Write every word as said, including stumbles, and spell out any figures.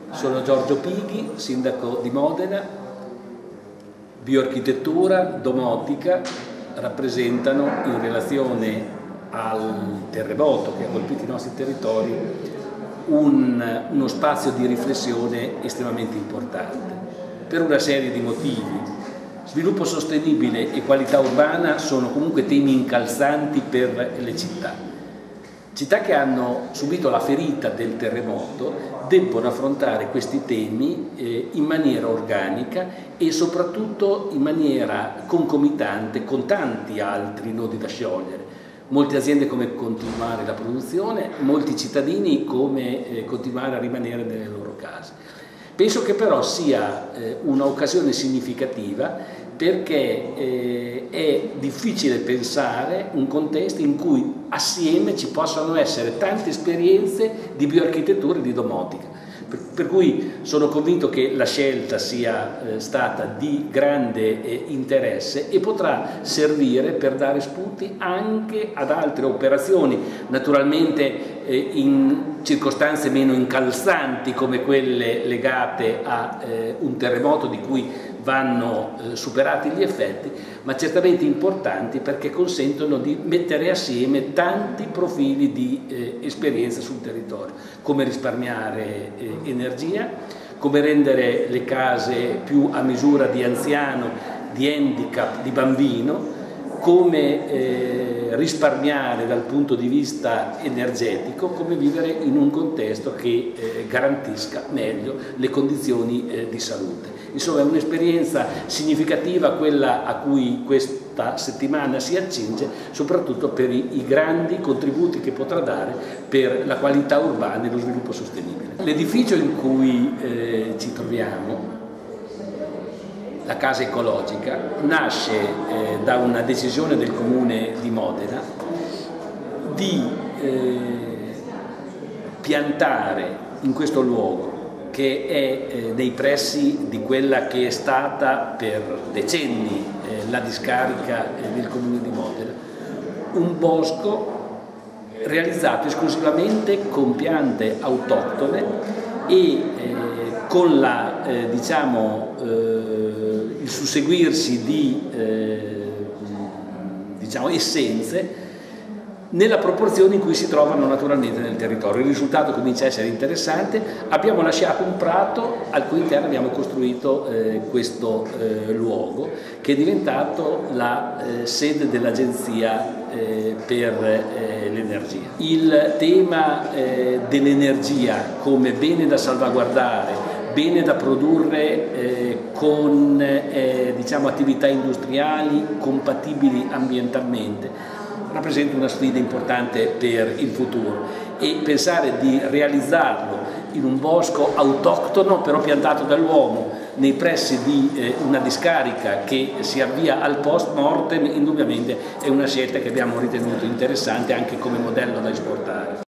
Sono Giorgio Pighi, sindaco di Modena. Bioarchitettura, domotica rappresentano, in relazione al terremoto che ha colpito i nostri territori, un, uno spazio di riflessione estremamente importante, per una serie di motivi. Sviluppo sostenibile e qualità urbana sono comunque temi incalzanti per le città. Città che hanno subito la ferita del terremoto debbono affrontare questi temi eh, in maniera organica e soprattutto in maniera concomitante con tanti altri nodi da sciogliere. Molte aziende come continuare la produzione, molti cittadini come eh, continuare a rimanere nelle loro case. Penso che però sia eh, un'occasione significativa perché eh, è difficile pensare un contesto in cui assieme ci possano essere tante esperienze di bioarchitettura e di domotica. Per, per cui sono convinto che la scelta sia eh, stata di grande eh, interesse e potrà servire per dare spunti anche ad altre operazioni, naturalmente eh, in circostanze meno incalzanti come quelle legate a eh, un terremoto di cui vanno eh, superati gli effetti, ma certamente importanti perché consentono di mettere assieme tanti profili di eh, esperienza sul territorio, come risparmiare eh, energia, come rendere le case più a misura di anziano, di handicap, di bambino, come eh, risparmiare dal punto di vista energetico, come vivere in un contesto che eh, garantisca meglio le condizioni eh, di salute. Insomma, è un'esperienza significativa quella a cui questa settimana si accinge, soprattutto per i, i grandi contributi che potrà dare per la qualità urbana e lo sviluppo sostenibile. L'edificio in cui eh, ci troviamo, la Casa Ecologica, nasce eh, da una decisione del Comune di Modena di eh, piantare in questo luogo, che è eh, nei pressi di quella che è stata per decenni eh, la discarica eh, del Comune di Modena, un bosco realizzato esclusivamente con piante autoctone e eh, con la, eh, diciamo, eh, il susseguirsi di eh, diciamo, essenze nella proporzione in cui si trovano naturalmente nel territorio. Il risultato comincia a essere interessante. Abbiamo lasciato un prato al cui interno abbiamo costruito eh, questo eh, luogo, che è diventato la eh, sede dell'Agenzia eh, per eh, l'Energia. Il tema eh, dell'energia come bene da salvaguardare, bene da produrre eh, con eh, diciamo, attività industriali compatibili ambientalmente, rappresenta una sfida importante per il futuro, e pensare di realizzarlo in un bosco autoctono però piantato dall'uomo nei pressi di eh, una discarica che si avvia al post mortem indubbiamente è una scelta che abbiamo ritenuto interessante anche come modello da esportare.